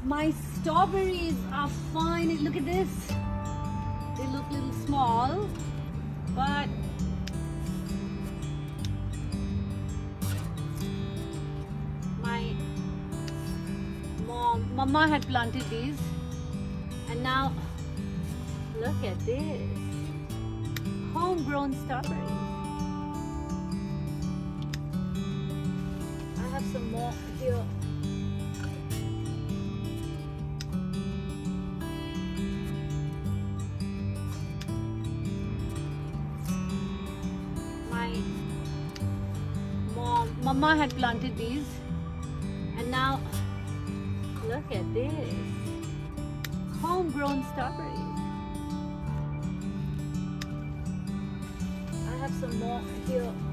My strawberries are fine. Look at this. They look a little small, but my mama had planted these, and now look at this. Homegrown strawberries. I have some more here. Mama had planted these, and now look at this. Homegrown strawberries. I have some more here.